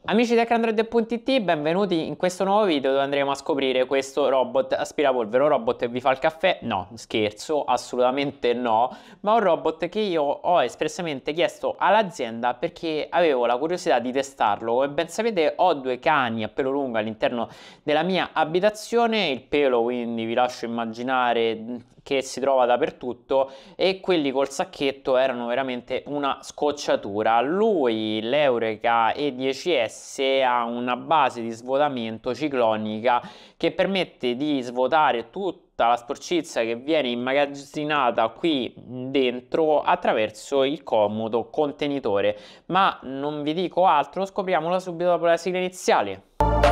Amici di HackAndroid.it, benvenuti in questo nuovo video dove andremo a scoprire questo robot aspirapolvere. Un robot che vi fa il caffè? No, scherzo, assolutamente no, ma un robot che io ho espressamente chiesto all'azienda perché avevo la curiosità di testarlo. Come ben sapete ho due cani a pelo lungo all'interno della mia abitazione, il pelo quindi vi lascio immaginare che si trova dappertutto, e quelli col sacchetto erano veramente una scocciatura. Lui, l'Eureka E10S, ha una base di svuotamento ciclonica che permette di svuotare tutta la sporcizia che viene immagazzinata qui dentro attraverso il comodo contenitore. Ma non vi dico altro, scopriamolo subito dopo la sigla iniziale.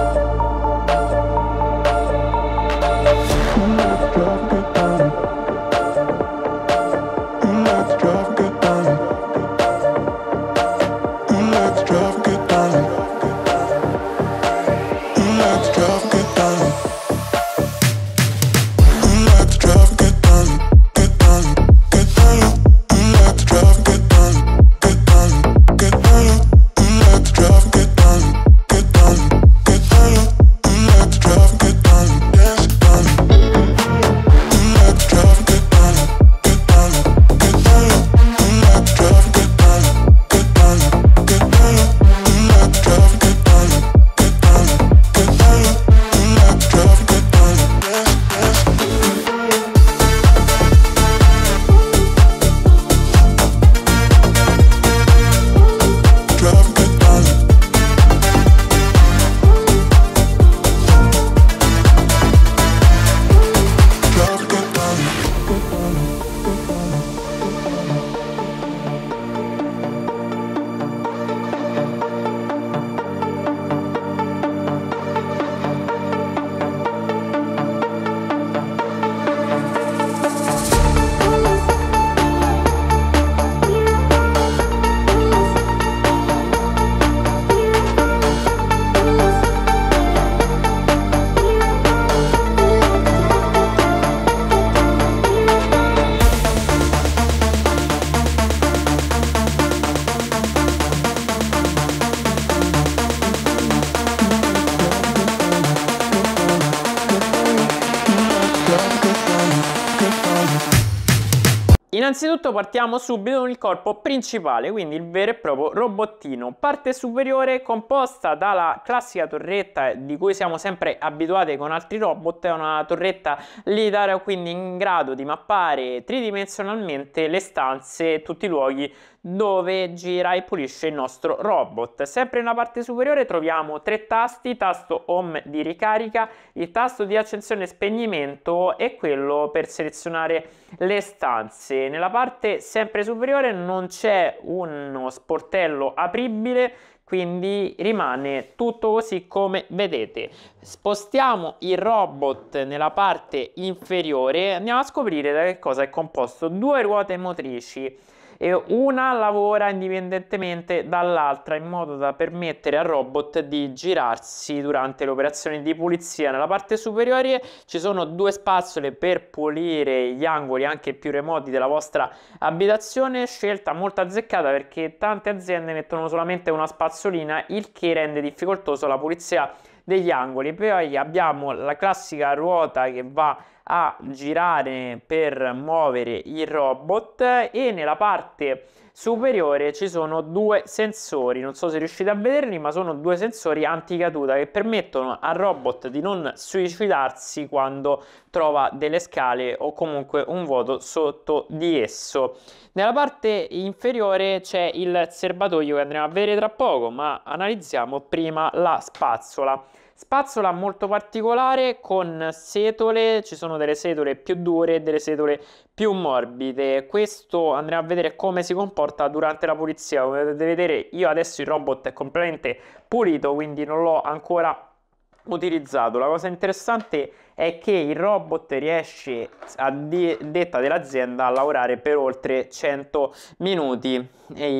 Innanzitutto partiamo subito con il corpo principale, quindi il vero e proprio robottino. Parte superiore composta dalla classica torretta di cui siamo sempre abituati con altri robot, è una torretta lineare, quindi in grado di mappare tridimensionalmente le stanze e tutti i luoghi dove gira e pulisce il nostro robot. Sempre nella parte superiore troviamo tre tasti: tasto home di ricarica, il tasto di accensione e spegnimento e quello per selezionare le stanze. Nella parte sempre superiore non c'è uno sportello apribile, quindi rimane tutto così come vedete. Spostiamo il robot nella parte inferiore, andiamo a scoprire da che cosa è composto. Due ruote motrici e una lavora indipendentemente dall'altra in modo da permettere al robot di girarsi durante le operazioni di pulizia. Nella parte superiore ci sono due spazzole per pulire gli angoli anche più remoti della vostra abitazione, scelta molto azzeccata perché tante aziende mettono solamente una spazzolina, il che rende difficoltoso la pulizia degli angoli. Poi abbiamo la classica ruota che va a girare per muovere il robot, e nella parte superiore ci sono due sensori, non so se riuscite a vederli, ma sono due sensori anticaduta che permettono al robot di non suicidarsi quando trova delle scale o comunque un vuoto sotto di esso. Nella parte inferiore c'è il serbatoio che andremo a vedere tra poco, ma analizziamo prima la spazzola. Spazzola molto particolare con setole, ci sono delle setole più dure e delle setole più morbide. Questo andremo a vedere come si comporta durante la pulizia. Come potete vedere, io adesso il robot è completamente pulito, quindi non l'ho ancora utilizzato. La cosa interessante è che il robot riesce, a detta dell'azienda, a lavorare per oltre 100 minuti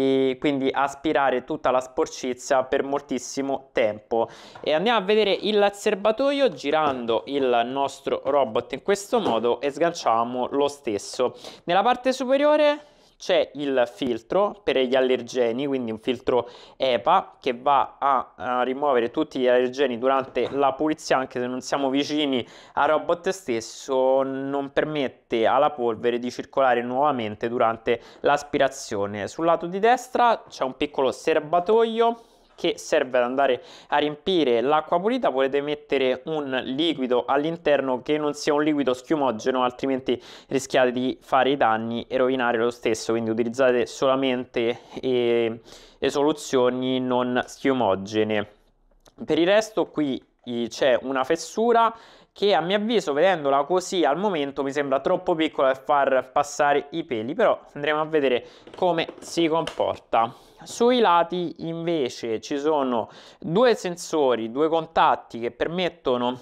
e quindi aspirare tutta la sporcizia per moltissimo tempo. E andiamo a vedere il serbatoio girando il nostro robot in questo modo e sganciamo lo stesso. Nella parte superiore c'è il filtro per gli allergeni, quindi un filtro EPA che va a rimuovere tutti gli allergeni durante la pulizia, anche se non siamo vicini al robot stesso, non permette alla polvere di circolare nuovamente durante l'aspirazione. Sul lato di destra c'è un piccolo serbatoio che serve ad andare a riempire l'acqua pulita. Potete mettere un liquido all'interno che non sia un liquido schiumogeno, altrimenti rischiate di fare i danni e rovinare lo stesso, quindi utilizzate solamente le soluzioni non schiumogene. Per il resto qui c'è una fessura che a mio avviso, vedendola così al momento, mi sembra troppo piccola per far passare i peli, però andremo a vedere come si comporta. Sui lati invece ci sono due sensori, due contatti che permettono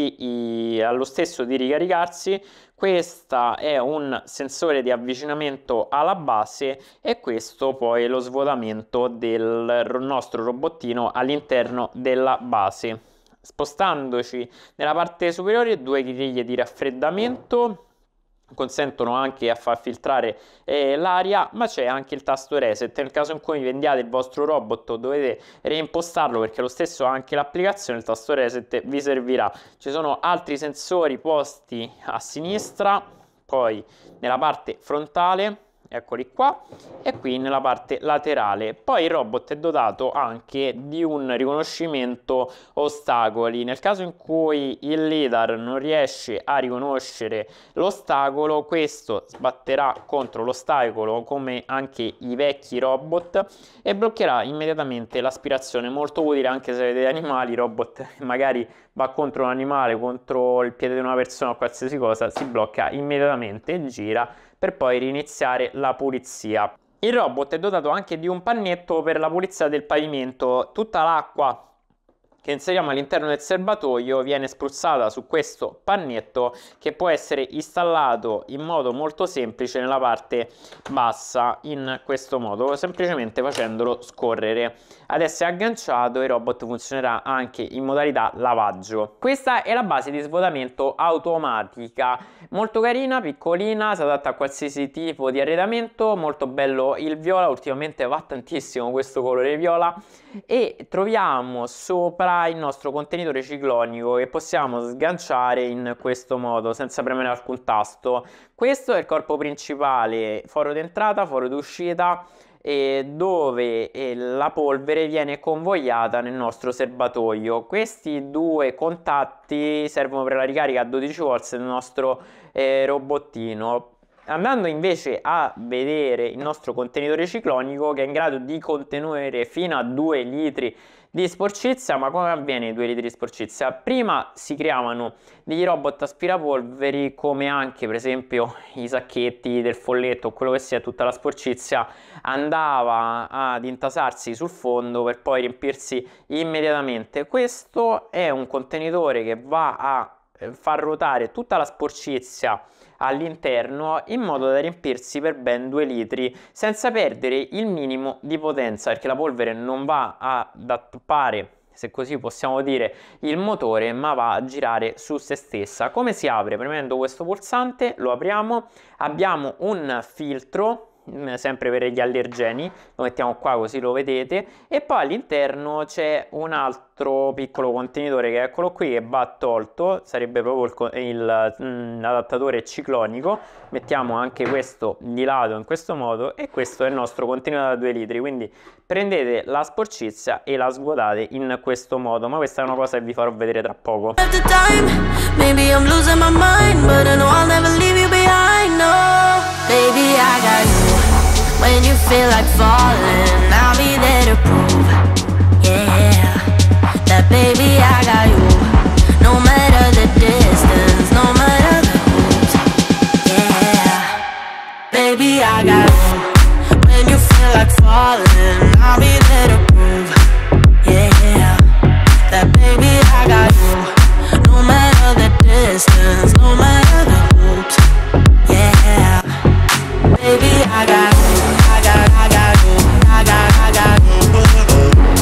allo stesso di ricaricarsi. Questo è un sensore di avvicinamento alla base e questo poi è lo svuotamento del nostro robottino all'interno della base. Spostandoci nella parte superiore, due griglie di raffreddamento consentono anche a far filtrare l'aria, ma c'è anche il tasto reset. Nel caso in cui vendiate il vostro robot dovete reimpostarlo, perché lo stesso ha anche l'applicazione, il tasto reset vi servirà. Ci sono altri sensori posti a sinistra, poi nella parte frontale, eccoli qua, e qui nella parte laterale. Poi il robot è dotato anche di un riconoscimento ostacoli. Nel caso in cui il lidar non riesce a riconoscere l'ostacolo, questo sbatterà contro l'ostacolo come anche i vecchi robot e bloccherà immediatamente l'aspirazione. Molto utile anche se avete animali. Il robot magari va contro un animale, contro il piede di una persona o qualsiasi cosa, si blocca immediatamente e gira per poi riniziare la pulizia. Il robot è dotato anche di un pannetto per la pulizia del pavimento. Tutta l'acqua che inseriamo all'interno del serbatoio viene spruzzata su questo pannetto, che può essere installato in modo molto semplice nella parte bassa, in questo modo, semplicemente facendolo scorrere. Adesso è agganciato e il robot funzionerà anche in modalità lavaggio. Questa è la base di svuotamento automatica, molto carina, piccolina, si adatta a qualsiasi tipo di arredamento. Molto bello il viola, ultimamente va tantissimo questo colore viola, e troviamo sopra il nostro contenitore ciclonico che possiamo sganciare in questo modo senza premere alcun tasto. Questo è il corpo principale, foro d'entrata, foro d'uscita, dove la polvere viene convogliata nel nostro serbatoio. Questi due contatti servono per la ricarica a 12 volt del nostro robottino. Andando invece a vedere il nostro contenitore ciclonico, che è in grado di contenere fino a 2 litri di sporcizia. Ma come avviene i 2 litri di sporcizia? Prima si creavano degli robot aspirapolveri, come anche per esempio i sacchetti del folletto o quello che sia, tutta la sporcizia andava ad intasarsi sul fondo per poi riempirsi immediatamente. Questo è un contenitore che va a far ruotare tutta la sporcizia all'interno in modo da riempirsi per ben 2 litri senza perdere il minimo di potenza, perché la polvere non va ad attappare, se così possiamo dire, il motore, ma va a girare su se stessa. Come si apre? Premendo questo pulsante lo apriamo, abbiamo un filtro sempre per gli allergeni, lo mettiamo qua così lo vedete, e poi all'interno c'è un altro piccolo contenitore che eccolo qui, che va tolto, sarebbe proprio l'adattatore ciclonico. Mettiamo anche questo di lato in questo modo e questo è il nostro contenitore da 2 litri, quindi prendete la sporcizia e la svuotate in questo modo, ma questa è una cosa che vi farò vedere tra poco. Baby, I got you. When you feel like falling, I'll be there to prove, yeah, that baby, I got you. No matter the distance, no matter the moves, yeah, baby, I got you. When you feel like falling, I'll be there to prove, yeah, that baby, I got you. No matter the distance, no matter the moves, yeah. Baby, I got you, I got you, I got you.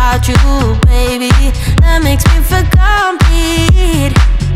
about you, baby. That makes me feel complete.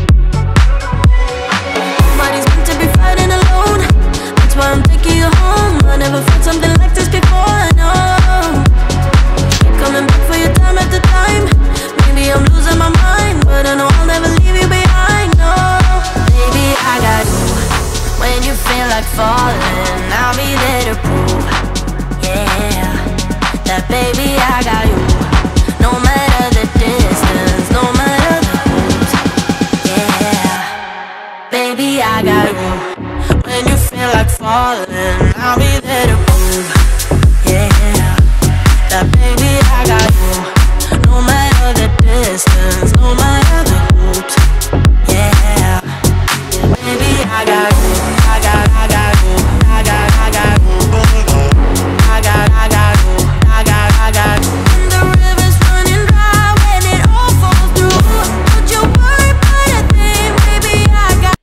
Nobody's meant to be fighting alone. That's why I'm taking you home. I never felt something like this before, no. Coming back for your time after time. Maybe I'm losing my mind, but I know I'll never leave you behind, no. Baby, I got you. When you feel like falling, I'll be there to prove, yeah, that baby, I got you. No matter the distance, no matter the moves, yeah, baby, I got you. When you feel like falling, I'll be there to prove, yeah, that baby, I got you. No matter the distance, no matter the hoops, yeah, baby, I got you. I got you. I got you. I got you. When the river's running dry, when it all falls through, don't you worry about a thing, baby, I got.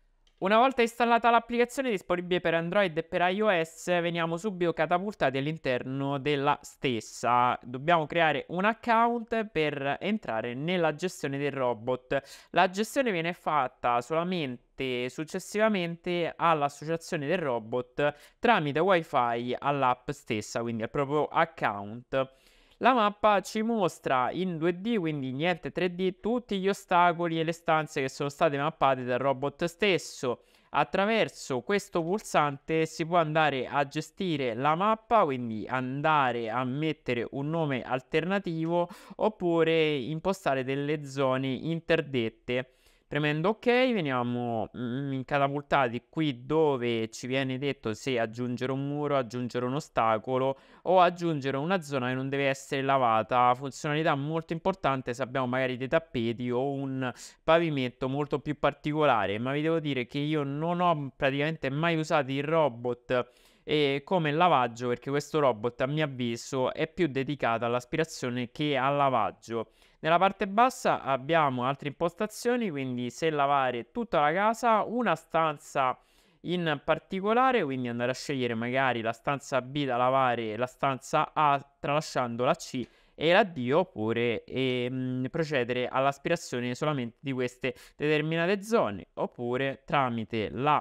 Una volta installata l'applicazione disponibile per Android e per iOS, veniamo subito catapultati all'interno della stessa. Dobbiamo creare un account per entrare nella gestione del robot. La gestione viene fatta solamente successivamente all'associazione del robot tramite wifi all'app stessa, quindi al proprio account. La mappa ci mostra in 2D, quindi niente 3D, tutti gli ostacoli e le stanze che sono state mappate dal robot stesso. Attraverso questo pulsante si può andare a gestire la mappa, quindi andare a mettere un nome alternativo oppure impostare delle zone interdette. Premendo ok veniamo catapultati qui dove ci viene detto se aggiungere un muro, aggiungere un ostacolo o aggiungere una zona che non deve essere lavata. Funzionalità molto importante se abbiamo magari dei tappeti o un pavimento molto più particolare, ma vi devo dire che io non ho praticamente mai usato il robot come lavaggio, perché questo robot a mio avviso è più dedicato all'aspirazione che al lavaggio. Nella parte bassa abbiamo altre impostazioni, quindi se lavare tutta la casa, una stanza in particolare, quindi andare a scegliere magari la stanza B da lavare e la stanza A tralasciando la C e la D, oppure procedere all'aspirazione solamente di queste determinate zone, oppure tramite la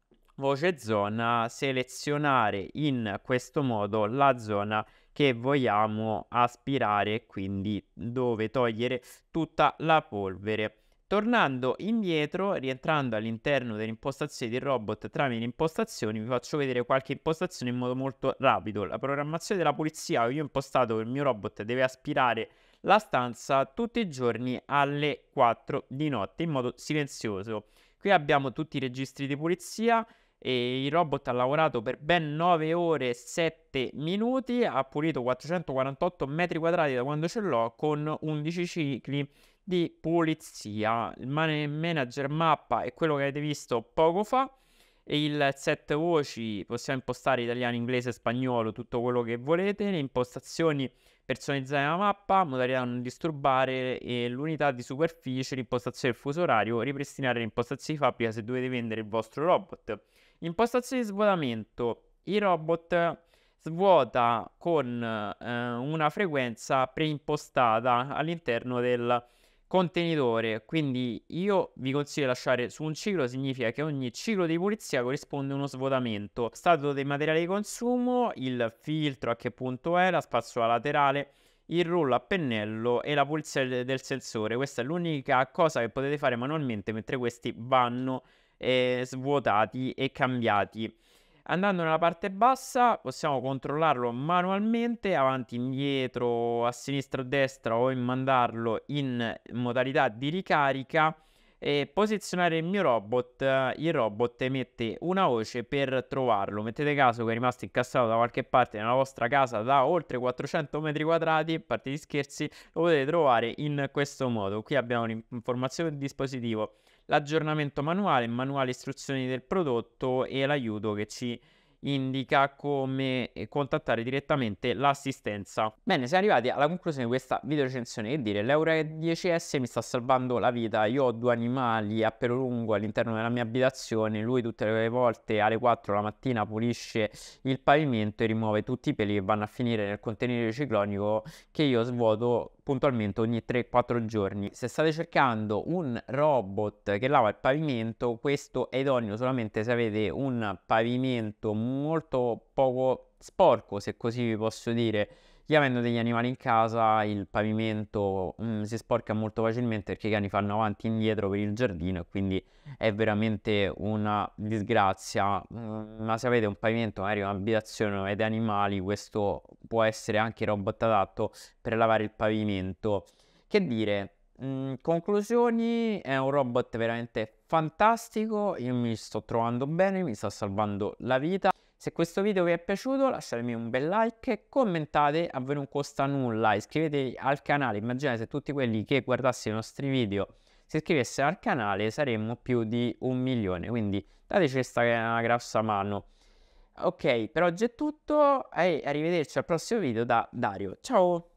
voce zona selezionare in questo modo la zona che vogliamo aspirare, quindi dove togliere tutta la polvere. Tornando indietro, rientrando all'interno delle impostazioni del robot tramite impostazioni, vi faccio vedere qualche impostazione in modo molto rapido. La programmazione della pulizia, io ho impostato che il mio robot deve aspirare la stanza tutti i giorni alle 4 di notte in modo silenzioso. Qui abbiamo tutti i registri di pulizia. E il robot ha lavorato per ben 9 ore e 7 minuti, ha pulito 448 metri quadrati da quando ce l'ho con 11 cicli di pulizia. Il manager mappa è quello che avete visto poco fa e il set voci possiamo impostare italiano, inglese, spagnolo, tutto quello che volete. Le impostazioni personalizzare la mappa, modalità non disturbare e l'unità di superficie, l'impostazione del fuso orario, ripristinare le impostazioni di fabbrica se dovete vendere il vostro robot. Impostazione di svuotamento. Il robot svuota con una frequenza preimpostata all'interno del contenitore, quindi io vi consiglio di lasciare su un ciclo, significa che ogni ciclo di pulizia corrisponde a uno svuotamento. Stato dei materiali di consumo, il filtro a che punto è, la spazzola laterale, il rullo a pennello e la pulizia del sensore. Questa è l'unica cosa che potete fare manualmente mentre questi vanno svuotati e cambiati. Andando nella parte bassa possiamo controllarlo manualmente, avanti, indietro, a sinistra o a destra, o mandarlo in modalità di ricarica. E posizionare il mio robot, il robot emette una voce per trovarlo. Mettete caso che è rimasto incastrato da qualche parte nella vostra casa da oltre 400 metri quadrati, a parte gli scherzi, lo potete trovare in questo modo. Qui abbiamo l'informazione del dispositivo, l'aggiornamento manuale, manuale istruzioni del prodotto e l'aiuto che ci indica come contattare direttamente l'assistenza. Bene, siamo arrivati alla conclusione di questa video recensione. Che dire, l'Euro 10S mi sta salvando la vita. Io ho 2 animali a pelo lungo all'interno della mia abitazione. Lui tutte le volte alle 4 la mattina pulisce il pavimento e rimuove tutti i peli che vanno a finire nel contenitore ciclonico che io svuoto puntualmente ogni 3-4 giorni. Se state cercando un robot che lava il pavimento, questo è idoneo solamente se avete un pavimento molto poco sporco, se così vi posso dire. Io, avendo degli animali in casa, il pavimento si sporca molto facilmente perché i cani fanno avanti e indietro per il giardino e quindi è veramente una disgrazia. Ma se avete un pavimento, magari un'abitazione o avete animali, questo può essere anche il robot adatto per lavare il pavimento. Che dire, conclusioni, è un robot veramente fantastico, io mi sto trovando bene, mi sta salvando la vita. Se questo video vi è piaciuto lasciatemi un bel like, commentate, a voi non costa nulla, iscrivetevi al canale. Immaginate se tutti quelli che guardassero i nostri video si iscrivessero al canale, saremmo più di 1 milione, quindi dateci questa una grossa mano. Ok, per oggi è tutto e arrivederci al prossimo video da Dario. Ciao!